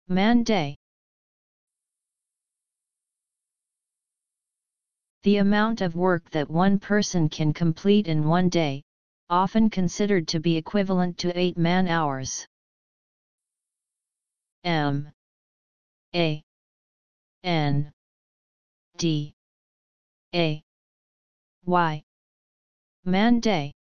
Man day. The amount of work that one person can complete in one day, often considered to be equivalent to 8 man-hours. M A N D A Y. Man day.